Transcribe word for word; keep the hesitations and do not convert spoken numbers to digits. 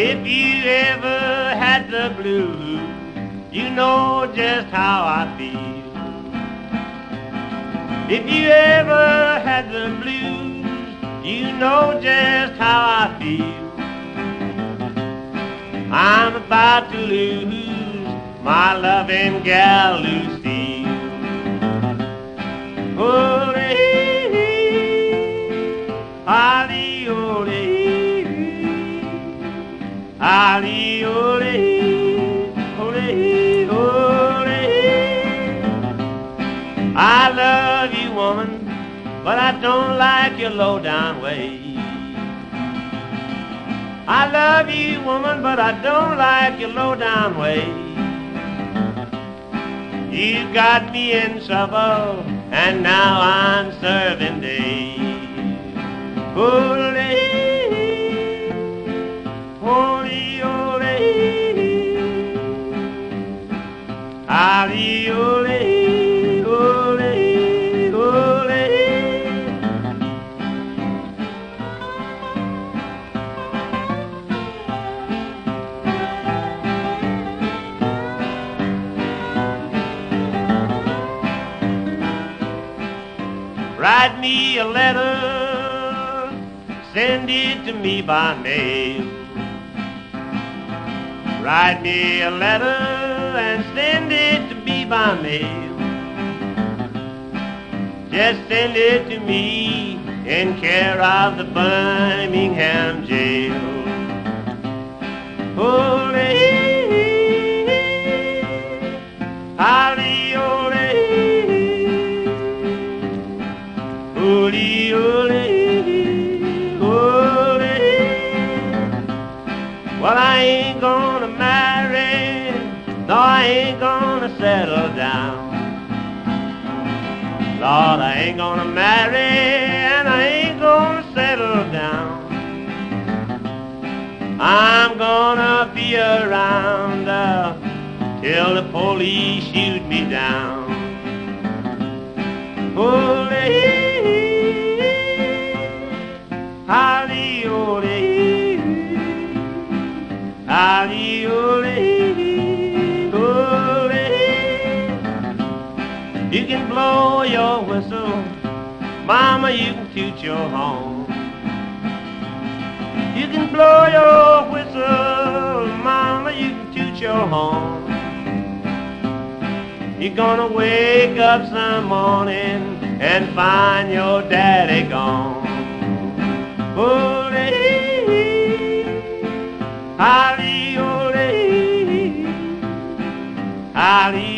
If you ever had the blues, you know just how I feel. If you ever had the blues, you know just how I feel. I'm about to lose my loving gal Lucille. Ole, ali, ole, ali, ole, ole, ole. I love you, woman, but I don't like your low-down ways. I love you, woman, but I don't like your low-down ways. You got me in trouble, and now I'm serving days. Ole, ole, ole, ali, ole, ole, ole. Write me a letter, send it to me by mail. Write me a letter and send it to me by mail. Just send it to me in care of the Birmingham jail. Ole, ali, ole, ole, ole, ole. Well, I ain't gonna marry, no, I ain't gonna settle down. Lord, I ain't gonna marry, and I ain't gonna settle down. I'm gonna be around uh, till the police shoot me down. Ole, ali, ole, ali, ole, ole. You can blow your whistle, mama, you can toot your horn. You can blow your whistle, mama, you can toot your horn. You're gonna wake up some morning and find your daddy gone. Ole, ali, ole, ali,